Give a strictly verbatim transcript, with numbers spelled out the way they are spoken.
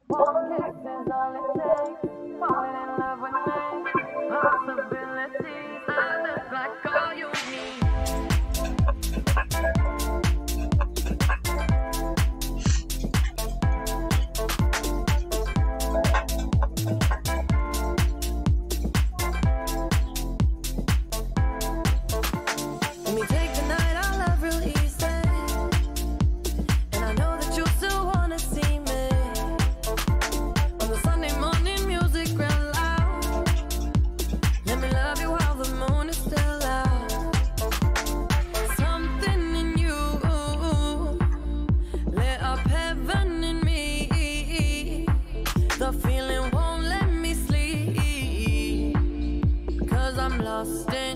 One kiss is all it takes. Falling in love with me. Possibilities, I look like all you need. Let me take the night, I love real easy. And I know that you still wanna see me. On the Sunday morning, music real loud. Let me love you while the moon is still out. Something in you lit up heaven in me. The feeling won't let me sleep, 'cause I'm lost in